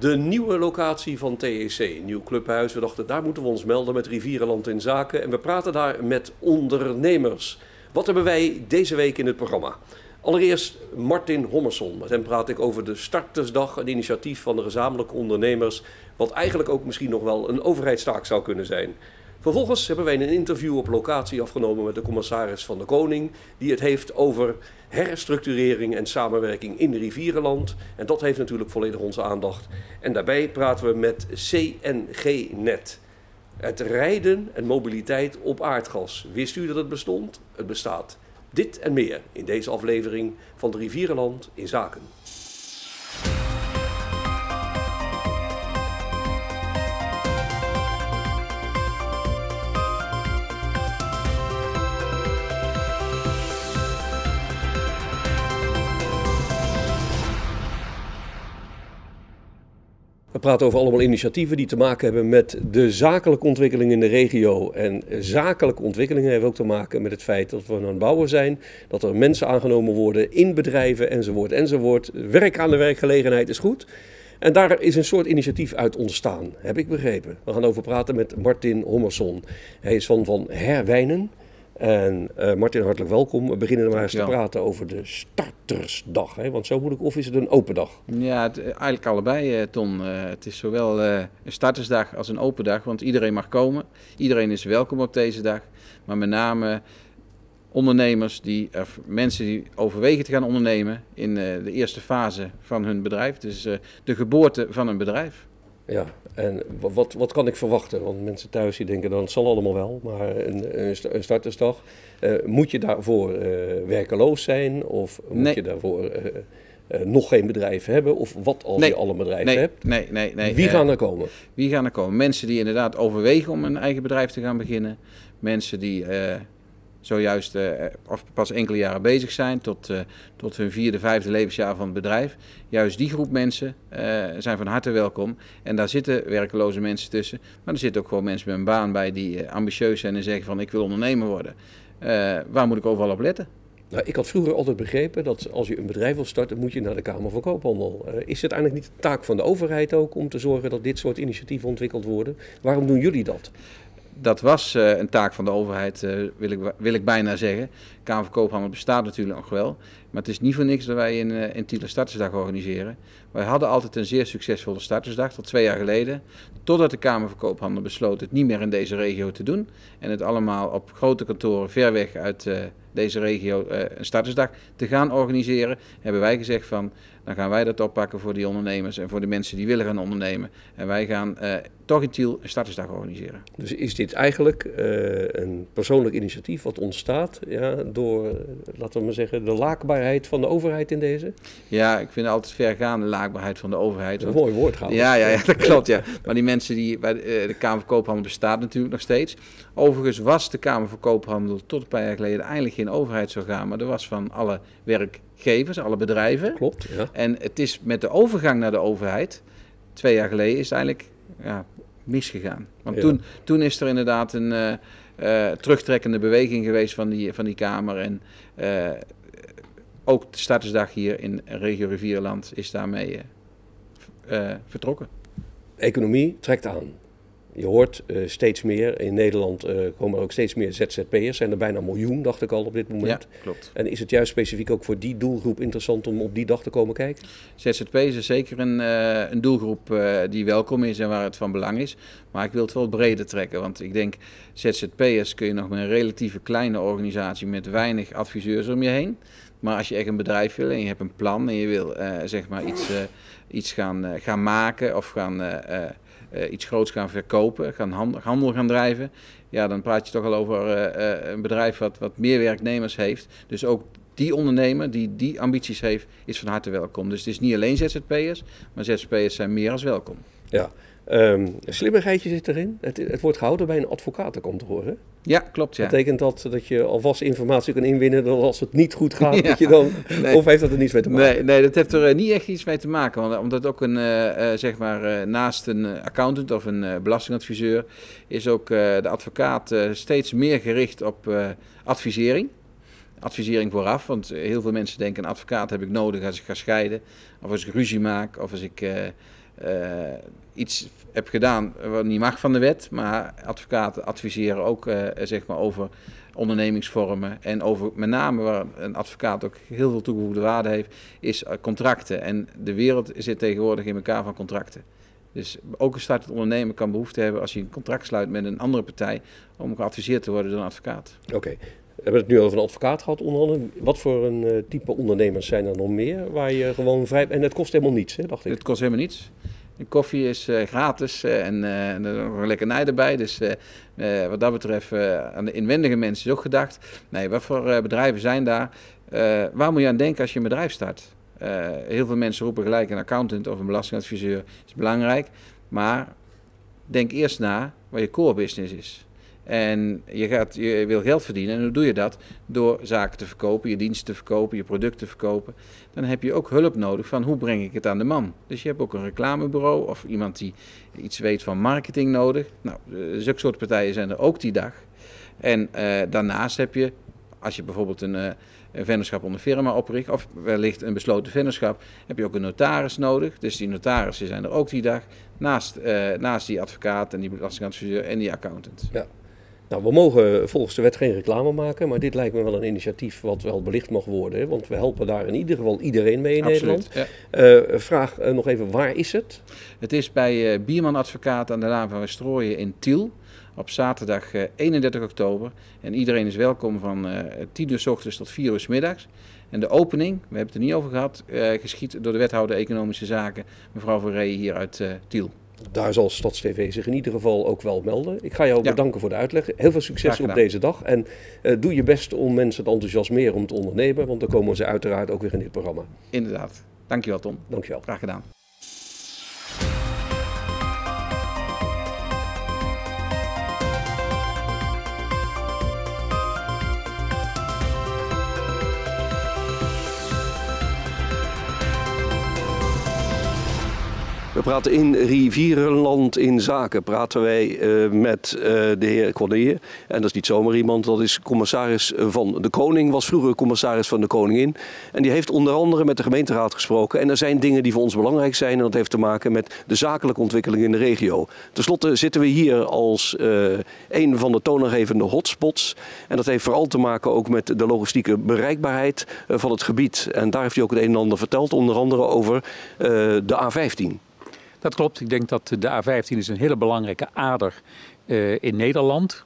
De nieuwe locatie van TEC, nieuw clubhuis. We dachten, daar moeten we ons melden met Rivierenland in Zaken. En we praten daar met ondernemers. Wat hebben wij deze week in het programma? Allereerst Martin Hommerson. Met hem praat ik over de Startersdag, een initiatief van de gezamenlijke ondernemers. Wat eigenlijk ook misschien nog wel een overheidstaak zou kunnen zijn. Vervolgens hebben wij een interview op locatie afgenomen met de commissaris van de Koning. Die het heeft over herstructurering en samenwerking in Rivierenland. En dat heeft natuurlijk volledig onze aandacht. En daarbij praten we met CNG-net. Het rijden en mobiliteit op aardgas. Wist u dat het bestond? Het bestaat. Dit en meer in deze aflevering van de Rivierenland in Zaken. We praten over allemaal initiatieven die te maken hebben met de zakelijke ontwikkeling in de regio. En zakelijke ontwikkelingen hebben ook te maken met het feit dat we aan het bouwen zijn. Dat er mensen aangenomen worden in bedrijven enzovoort. Werk aan de werkgelegenheid is goed. En daar is een soort initiatief uit ontstaan, heb ik begrepen. We gaan over praten met Martin Hommerson. Hij is van Herwijnen. En Martin, hartelijk welkom. We beginnen maar eens te praten over de Startersdag. Hè? Want zo moet ik, of is het een open dag? Ja, eigenlijk allebei, Ton. Het is zowel een startersdag als een open dag, want iedereen mag komen. Iedereen is welkom op deze dag. Maar met name ondernemers, mensen die overwegen te gaan ondernemen in de eerste fase van hun bedrijf. Dus de geboorte van een bedrijf. Ja, en wat kan ik verwachten? Want mensen thuis die denken dan het zal allemaal wel, maar een startersdag. Moet je daarvoor werkeloos zijn of moet je daarvoor nog geen bedrijf hebben? Of wat als je al een bedrijf hebt? Nee. Wie gaan er komen? Wie gaan er komen? Mensen die inderdaad overwegen om een eigen bedrijf te gaan beginnen. Mensen die zojuist of pas enkele jaren bezig zijn tot hun 4e, 5e levensjaar van het bedrijf. Juist die groep mensen zijn van harte welkom. En daar zitten werkeloze mensen tussen. Maar er zitten ook gewoon mensen met een baan bij die ambitieus zijn en zeggen van ik wil ondernemer worden. Waar moet ik overal op letten? Nou, ik had vroeger altijd begrepen dat als je een bedrijf wil starten, moet je naar de Kamer van Koophandel. Is het eigenlijk niet de taak van de overheid ook om te zorgen dat dit soort initiatieven ontwikkeld worden? Waarom doen jullie dat? Dat was een taak van de overheid, wil ik bijna zeggen. Kamer van Koophandel bestaat natuurlijk nog wel. Maar het is niet voor niks dat wij in Tiel een startersdag organiseren. Wij hadden altijd een zeer succesvolle startersdag, tot 2 jaar geleden. Totdat de Kamer van Koophandel besloot het niet meer in deze regio te doen. En het allemaal op grote kantoren ver weg uit deze regio een startersdag te gaan organiseren. Hebben wij gezegd van, dan gaan wij dat oppakken voor die ondernemers en voor de mensen die willen gaan ondernemen. En wij gaan toch in Tiel een startersdag organiseren. Dus is dit eigenlijk een persoonlijk initiatief wat ontstaat door, laten we maar zeggen, de laakbaarheid van de overheid in deze? Ja, ik vind altijd vergaande laakbaarheid van de overheid. Een mooi woord gaan. Ja, dat klopt. Ja. Maar die mensen die bij de Kamer van Koophandel bestaat natuurlijk nog steeds. Overigens was de Kamer van Koophandel tot een paar jaar geleden eigenlijk geen overheidsorgaan, maar er was van alle werkgevers, alle bedrijven. Klopt, ja. En het is met de overgang naar de overheid, 2 jaar geleden, is het eigenlijk misgegaan. Want toen is er inderdaad een terugtrekkende beweging geweest van die Kamer. En ook de startersdag hier in regio Rivierenland is daarmee vertrokken. Economie trekt aan. Je hoort steeds meer, in Nederland komen er ook steeds meer ZZP'ers. Zijn er bijna 1 miljoen, dacht ik al op dit moment. Ja, klopt. En is het juist specifiek ook voor die doelgroep interessant om op die dag te komen kijken? ZZP'ers is zeker een doelgroep die welkom is en waar het van belang is. Maar ik wil het wel breder trekken, want ik denk ZZP'ers kun je nog met een relatieve kleine organisatie met weinig adviseurs om je heen. Maar als je echt een bedrijf wil en je hebt een plan en je wil zeg maar iets gaan maken of iets groots gaan verkopen, handel gaan drijven, ja, dan praat je toch al over een bedrijf wat meer werknemers heeft. Dus ook die ondernemer die ambities heeft, is van harte welkom. Dus het is niet alleen ZZP'ers, maar ZZP'ers zijn meer als welkom. Ja, een slimmigheidje zit erin. Het wordt gehouden bij een advocatenkantoor, hè? Ja, klopt. Ja. Betekent dat je alvast informatie kan inwinnen dat als het niet goed gaat, dat je dan... Nee. Of heeft dat er niets mee te maken? Nee, dat heeft er niet echt iets mee te maken. Omdat ook naast een accountant of een belastingadviseur is ook de advocaat steeds meer gericht op advisering. Advisering vooraf, want heel veel mensen denken een advocaat heb ik nodig als ik ga scheiden. Of als ik ruzie maak, of als ik iets heb gedaan wat niet mag van de wet, maar advocaten adviseren ook zeg maar over ondernemingsvormen en over met name waar een advocaat ook heel veel toegevoegde waarde heeft, is contracten. En de wereld zit tegenwoordig in elkaar van contracten. Dus ook een startend ondernemer kan behoefte hebben als je een contract sluit met een andere partij om geadviseerd te worden door een advocaat. Oké. We hebben het nu over een advocaat gehad onder andere. Wat voor een type ondernemers zijn er nog meer waar je gewoon vrij... En het kost helemaal niets, hè, dacht ik. Het kost helemaal niets. De koffie is gratis en er nog een lekkernij erbij. Dus wat dat betreft aan de inwendige mensen is ook gedacht. Nee, wat voor bedrijven zijn daar? Waar moet je aan denken als je een bedrijf start? Heel veel mensen roepen gelijk een accountant of een belastingadviseur is belangrijk. Maar denk eerst na wat je core business is. En je wil geld verdienen en hoe doe je dat? Door zaken te verkopen, je diensten te verkopen, je producten te verkopen. Dan heb je ook hulp nodig van hoe breng ik het aan de man. Dus je hebt ook een reclamebureau of iemand die iets weet van marketing nodig. Nou, zulke soort partijen zijn er ook die dag. En daarnaast heb je, als je bijvoorbeeld een vennootschap onder firma opricht, of wellicht een besloten vennootschap, heb je ook een notaris nodig. Dus die notarissen zijn er ook die dag, naast die advocaat en die belastingadviseur en die accountant. Ja. Nou, we mogen volgens de wet geen reclame maken, maar dit lijkt me wel een initiatief wat wel belicht mag worden. Hè? Want we helpen daar in ieder geval iedereen mee in Nederland. Ja. Vraag nog even, waar is het? Het is bij Bierman Advocaat aan de Laan van Westrooien in Tiel. Op zaterdag 31 oktober. En iedereen is welkom van 10 uur 's ochtends tot 4 uur 's middags. En de opening, we hebben het er niet over gehad, geschied door de wethouder Economische Zaken, mevrouw Van Rij hier uit Tiel. Daar zal StadsTV zich in ieder geval ook wel melden. Ik ga jou bedanken voor de uitleg. Heel veel succes op deze dag. En doe je best om mensen te enthousiasmeren om te ondernemen. Want dan komen ze uiteraard ook weer in dit programma. Inderdaad. Dankjewel, Tom. Dankjewel. Graag gedaan. We praten in Rivierenland in Zaken. Praten wij met de heer Corneille. En dat is niet zomaar iemand, dat is commissaris van de Koning. Was vroeger commissaris van de Koningin. En die heeft onder andere met de gemeenteraad gesproken. En er zijn dingen die voor ons belangrijk zijn. En dat heeft te maken met de zakelijke ontwikkeling in de regio. Ten slotte zitten we hier als een van de toonaangevende hotspots. En dat heeft vooral te maken ook met de logistieke bereikbaarheid van het gebied. En daar heeft hij ook het een en ander verteld. Onder andere over de A15. Dat klopt. Ik denk dat de A15 is een hele belangrijke ader in Nederland.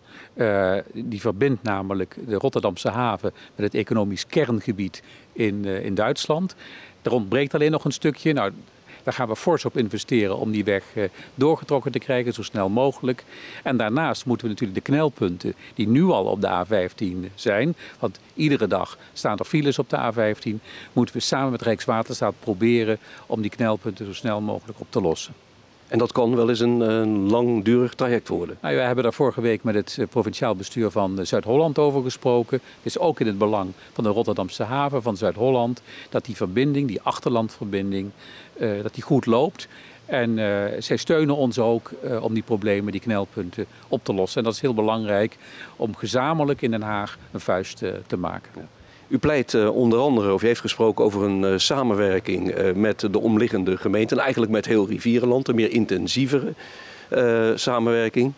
Die verbindt namelijk de Rotterdamse haven met het economisch kerngebied in Duitsland. Er ontbreekt alleen nog een stukje. Nou, daar gaan we fors op investeren om die weg doorgetrokken te krijgen, zo snel mogelijk. En daarnaast moeten we natuurlijk de knelpunten die nu al op de A15 zijn, want iedere dag staan er files op de A15, moeten we samen met Rijkswaterstaat proberen om die knelpunten zo snel mogelijk op te lossen. En dat kan wel eens een langdurig traject worden. Nou, wij hebben daar vorige week met het provinciaal bestuur van Zuid-Holland over gesproken. Het is ook in het belang van de Rotterdamse haven van Zuid-Holland dat die verbinding, die achterlandverbinding, dat die goed loopt. En zij steunen ons ook om die problemen, die knelpunten op te lossen. En dat is heel belangrijk om gezamenlijk in Den Haag een vuist te maken. Ja. U pleit onder andere, of u heeft gesproken over een samenwerking met de omliggende gemeenten. En eigenlijk met heel Rivierenland, een meer intensievere samenwerking.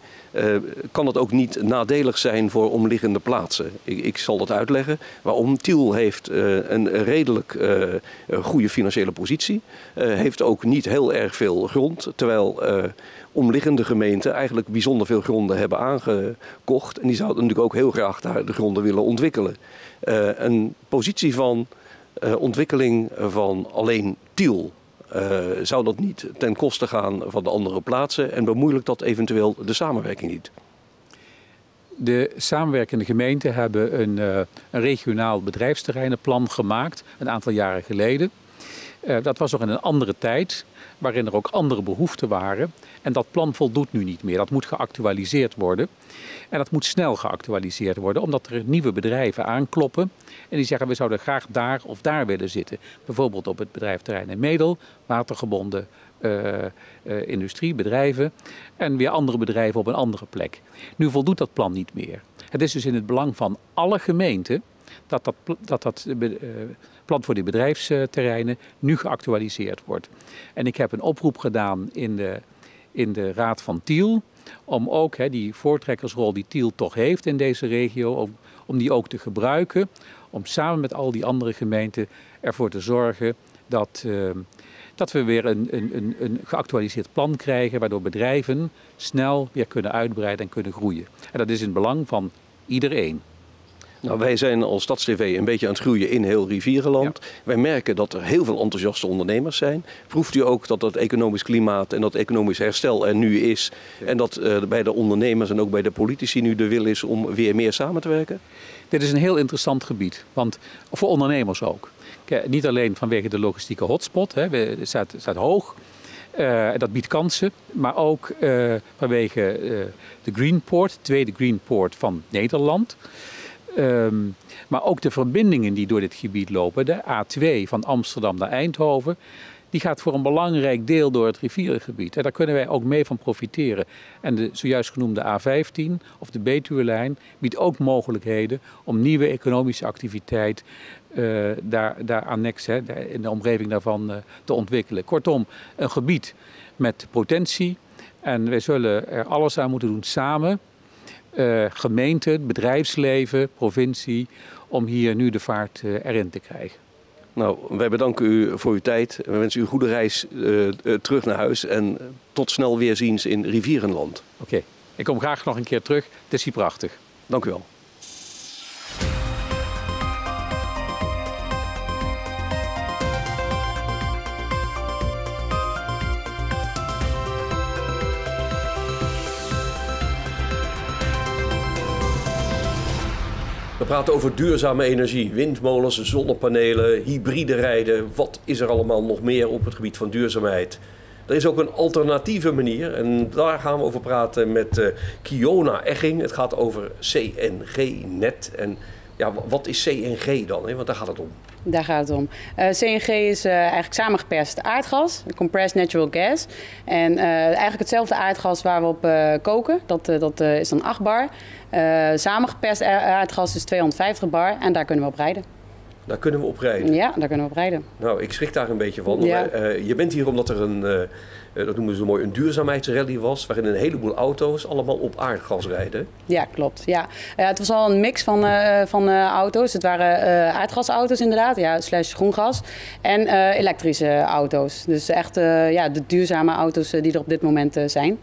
Kan het ook niet nadelig zijn voor omliggende plaatsen? Ik zal dat uitleggen. Waarom? Tiel heeft een redelijk goede financiële positie. Heeft ook niet heel erg veel grond. Terwijl omliggende gemeenten eigenlijk bijzonder veel gronden hebben aangekocht. En die zouden natuurlijk ook heel graag daar de gronden willen ontwikkelen. Een positie van ontwikkeling van alleen Tiel. Zou dat niet ten koste gaan van de andere plaatsen en bemoeilijkt dat eventueel de samenwerking niet? De samenwerkende gemeenten hebben een regionaal bedrijfsterreinenplan gemaakt een aantal jaren geleden. Dat was nog in een andere tijd, waarin er ook andere behoeften waren. En dat plan voldoet nu niet meer. Dat moet geactualiseerd worden. En dat moet snel geactualiseerd worden, omdat er nieuwe bedrijven aankloppen. En die zeggen, we zouden graag daar of daar willen zitten. Bijvoorbeeld op het bedrijfterrein in Medel, watergebonden industriebedrijven. En weer andere bedrijven op een andere plek. Nu voldoet dat plan niet meer. Het is dus in het belang van alle gemeenten dat plan voor die bedrijfsterreinen nu geactualiseerd wordt. En ik heb een oproep gedaan in de Raad van Tiel om ook die voortrekkersrol die Tiel toch heeft in deze regio, om die ook te gebruiken. Om samen met al die andere gemeenten ervoor te zorgen dat we weer een geactualiseerd plan krijgen, waardoor bedrijven snel weer kunnen uitbreiden en kunnen groeien. En dat is in het belang van iedereen. Nou, wij zijn als StadsTV een beetje aan het groeien in heel Rivierenland. Ja. Wij merken dat er heel veel enthousiaste ondernemers zijn. Proeft u ook dat het economisch klimaat en dat economisch herstel er nu is? Ja. En dat bij de ondernemers en ook bij de politici nu de wil is om weer meer samen te werken? Dit is een heel interessant gebied, want voor ondernemers ook. Niet alleen vanwege de logistieke hotspot, het staat hoog. Dat biedt kansen, maar ook vanwege de Greenport, de tweede Greenport van Nederland. Maar ook de verbindingen die door dit gebied lopen, de A2 van Amsterdam naar Eindhoven, die gaat voor een belangrijk deel door het rivierengebied. En daar kunnen wij ook mee van profiteren. En de zojuist genoemde A15 of de Betuwelijn biedt ook mogelijkheden om nieuwe economische activiteit daar annex, in de omgeving daarvan te ontwikkelen. Kortom, een gebied met potentie. En wij zullen er alles aan moeten doen samen. Gemeente, bedrijfsleven, provincie, om hier nu de vaart erin te krijgen. Nou, wij bedanken u voor uw tijd. We wensen u een goede reis terug naar huis en tot snel weerziens in Rivierenland. Oké, ik kom graag nog een keer terug. Het is hier prachtig. Dank u wel. We praten over duurzame energie, windmolens, zonnepanelen, hybride rijden. Wat is er allemaal nog meer op het gebied van duurzaamheid? Er is ook een alternatieve manier en daar gaan we over praten met Kiona Egging. Het gaat over CNG-net. En ja, wat is CNG dan? Want daar gaat het om. Daar gaat het om. CNG is eigenlijk samengeperst aardgas, compressed natural gas. En eigenlijk hetzelfde aardgas waar we op koken, dat is dan 8 bar. Samengeperst aardgas is 250 bar en daar kunnen we op rijden. Daar kunnen we op rijden? Ja, daar kunnen we op rijden. Nou, ik schrik daar een beetje van. Ja. Je bent hier omdat er dat noemen ze mooi, een duurzaamheidsrally was, waarin een heleboel auto's allemaal op aardgas rijden. Ja, klopt. Ja. Het was al een mix van auto's. Het waren aardgasauto's inderdaad, slash groengas. En elektrische auto's. Dus echt de duurzame auto's die er op dit moment zijn.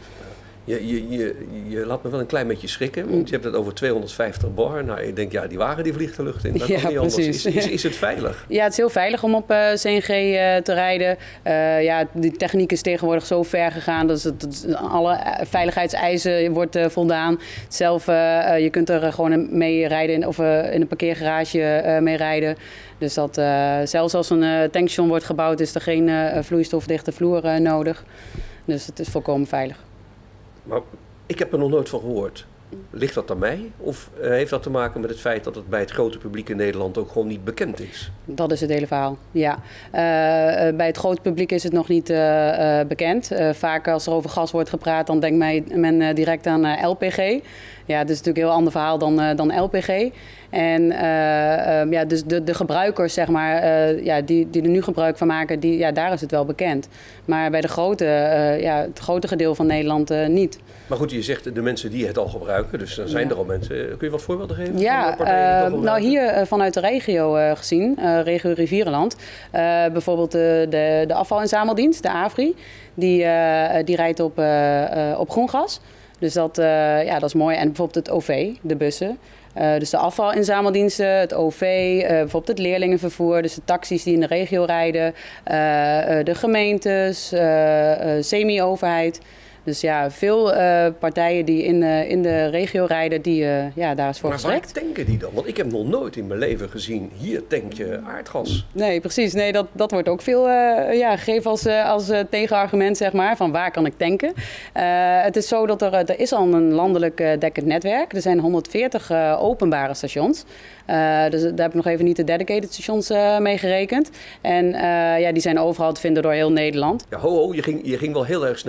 Je laat me wel een klein beetje schrikken, want je hebt het over 250 bar. Nou, ik denk, die wagen die vliegt de lucht in. Dat kan niet anders. Is het veilig? Ja, het is heel veilig om op CNG te rijden. Die techniek is tegenwoordig zo ver gegaan dat alle veiligheidseisen wordt voldaan. Zelf, je kunt er gewoon mee rijden of in een parkeergarage mee rijden. Dus dat zelfs als een tankstation wordt gebouwd, is er geen vloeistofdichte vloer nodig. Dus het is volkomen veilig. Maar ik heb er nog nooit van gehoord. Ligt dat aan mij? Of heeft dat te maken met het feit dat het bij het grote publiek in Nederland ook gewoon niet bekend is? Dat is het hele verhaal, ja. Bij het grote publiek is het nog niet bekend. Vaak als er over gas wordt gepraat, dan denkt men direct aan LPG. Ja, dat is natuurlijk een heel ander verhaal dan LPG. En dus de gebruikers, zeg maar, die er nu gebruik van maken, daar is het wel bekend. Maar bij het grote gedeelte van Nederland niet. Maar goed, je zegt de mensen die het al gebruiken, dus dan zijn er al mensen. Kun je wat voorbeelden geven? Ja, hier vanuit de regio gezien, regio Rivierenland. Bijvoorbeeld de afvalinzameldienst, de AVRI, die rijdt op groengas. Dus dat is mooi. En bijvoorbeeld het OV, de bussen. Dus de afvalinzameldiensten, het OV, bijvoorbeeld het leerlingenvervoer, dus de taxis die in de regio rijden, de gemeentes, semi-overheid. Dus ja, veel partijen die in de regio rijden, daar is voor gestrekt. Maar waar tanken die dan? Want ik heb nog nooit in mijn leven gezien, hier tank je aardgas. Nee, precies. Nee, dat wordt ook veel gegeven als tegenargument, zeg maar, van waar kan ik tanken. Het is zo dat er is al een landelijk dekkend netwerk. Er zijn 140 openbare stations. Dus daar heb ik nog even niet de dedicated stations mee gerekend. En die zijn overal te vinden door heel Nederland. Ja, je ging wel heel erg snel.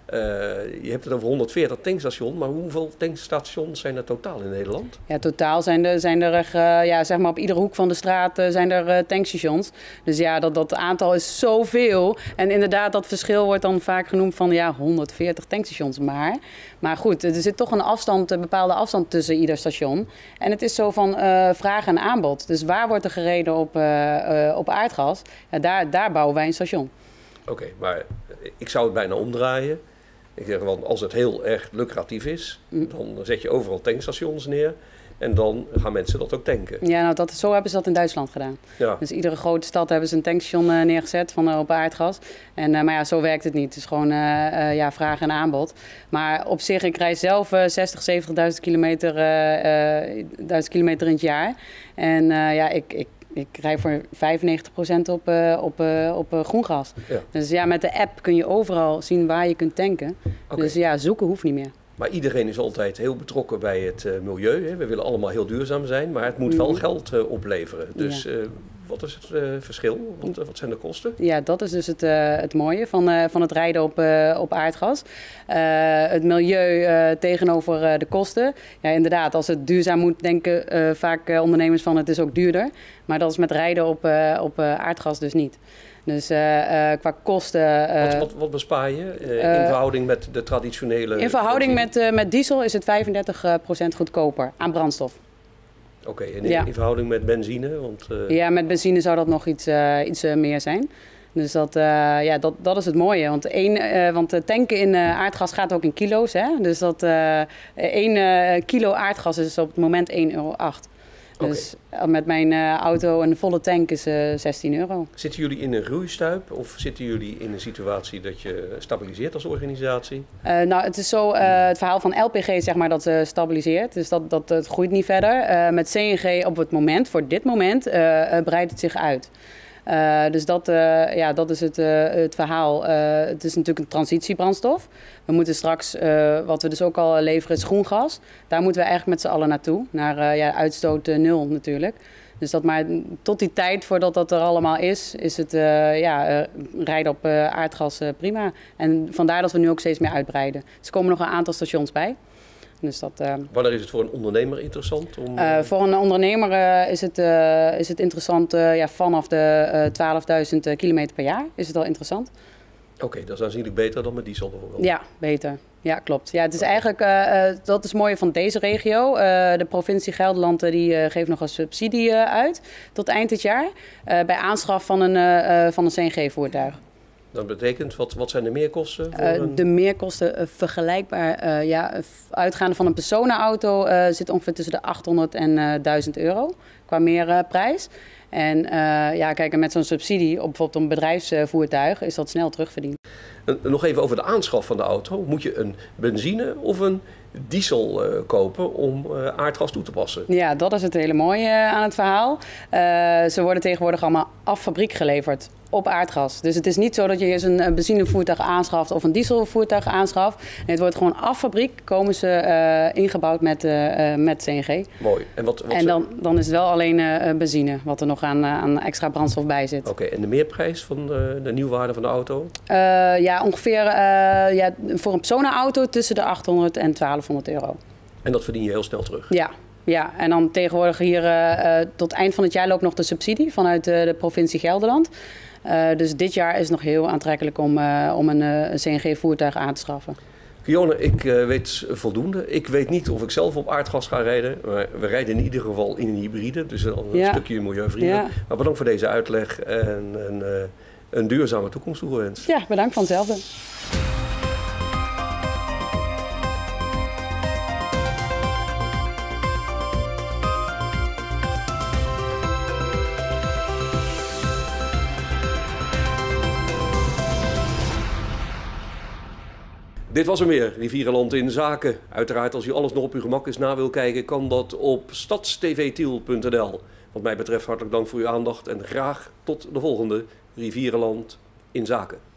Je hebt het over 140 tankstations, maar hoeveel tankstations zijn er totaal in Nederland? Ja, totaal zijn er zeg maar op iedere hoek van de straat zijn er tankstations. Dus ja, dat aantal is zoveel. En inderdaad, dat verschil wordt dan vaak genoemd van 140 tankstations maar goed, er zit toch een bepaalde afstand tussen ieder station. En het is zo van vraag en aanbod. Dus waar wordt er gereden op aardgas? Ja, daar bouwen wij een station. Oké, maar ik zou het bijna omdraaien. Ik zeg, want als het heel erg lucratief is, dan zet je overal tankstations neer. En dan gaan mensen dat ook tanken. Ja, nou zo hebben ze dat in Duitsland gedaan. Ja. Dus iedere grote stad hebben ze een tankstation neergezet op aardgas. Maar ja, zo werkt het niet. Het is gewoon vraag en aanbod. Maar op zich, ik rij zelf 60.000, 70.000 kilometer in het jaar. En ik rij voor 95% op groen gas. Ja. Dus ja, met de app kun je overal zien waar je kunt tanken. Okay. Dus ja, zoeken hoeft niet meer. Maar iedereen is altijd heel betrokken bij het milieu. Hè. We willen allemaal heel duurzaam zijn, maar het moet wel geld opleveren. Dus wat is het verschil? Wat zijn de kosten? Ja, dat is dus het mooie van het rijden op aardgas. Het milieu tegenover de kosten. Ja, inderdaad, als het duurzaam moet, denken vaak ondernemers van het is ook duurder. Maar dat is met rijden op aardgas dus niet. Dus qua kosten... Wat bespaar je in verhouding met de traditionele... In verhouding met diesel is het 35% goedkoper aan brandstof. Oké, en in verhouding met benzine? Want, Ja, met benzine zou dat nog iets meer zijn. Dus dat is het mooie. Want tanken in aardgas gaat ook in kilo's. Hè? Dus 1 kilo aardgas is op het moment €1,08. Dus met mijn auto een volle tank is €16. Zitten jullie in een groeistuip of zitten jullie in een situatie dat je stabiliseert als organisatie? Het is zo, het verhaal van LPG zeg maar dat stabiliseert. Dus dat groeit niet verder. Met CNG op het moment, voor dit moment, breidt het zich uit. Dus dat is het verhaal. Het is natuurlijk een transitiebrandstof. We moeten straks, wat we dus ook al leveren, is groen gas. Daar moeten we eigenlijk met z'n allen naartoe. Naar uitstoot 0 natuurlijk. Dus maar tot die tijd, voordat dat er allemaal is het rijden op aardgas prima. En vandaar dat we nu ook steeds meer uitbreiden. Dus er komen nog een aantal stations bij. Dus wanneer is het voor een ondernemer interessant? Voor een ondernemer is het interessant vanaf de 12.000 kilometer per jaar is het al interessant. Oké, dat is aanzienlijk beter dan met diesel bijvoorbeeld. Ja, beter. Ja, klopt. Ja, het is eigenlijk, dat is het mooie van deze regio. De provincie Gelderland die geeft nog een subsidie uit tot eind dit jaar bij aanschaf van een CNG-voertuig. Dat betekent, wat zijn de meerkosten? De meerkosten vergelijkbaar, uitgaande van een personenauto zit ongeveer tussen de €800 en €1.000 qua meerprijs. En kijk, met zo'n subsidie op bijvoorbeeld een bedrijfsvoertuig is dat snel terugverdiend. Nog even over de aanschaf van de auto. Moet je een benzine of een diesel kopen om aardgas toe te passen? Ja, dat is het hele mooie aan het verhaal. Ze worden tegenwoordig allemaal af fabriek geleverd op aardgas. Dus het is niet zo dat je eens een benzinevoertuig aanschaft of een dieselvoertuig aanschaft. Nee, het wordt gewoon af fabriek, komen ze ingebouwd met CNG. Mooi. En dan is het wel alleen benzine, wat er nog aan extra brandstof bij zit. Oké, en de meerprijs van de nieuwwaarde van de auto? Ongeveer voor een personenauto tussen de €800 en €1.200. En dat verdien je heel snel terug? Ja, en dan tegenwoordig hier tot eind van het jaar loopt nog de subsidie vanuit de provincie Gelderland. Dus dit jaar is het nog heel aantrekkelijk om een CNG-voertuig aan te schaffen. Fiona, ik weet voldoende. Ik weet niet of ik zelf op aardgas ga rijden. Maar we rijden in ieder geval in een hybride, dus een stukje milieuvriendelijk. Ja. Maar bedankt voor deze uitleg en een duurzame toekomst toegewenst. Ja, bedankt van hetzelfde. Dit was hem weer, Rivierenland in Zaken. Uiteraard, als u alles nog op uw gemak eens na wil kijken, kan dat op stadstvtiel.nl. Wat mij betreft hartelijk dank voor uw aandacht en graag tot de volgende Rivierenland in Zaken.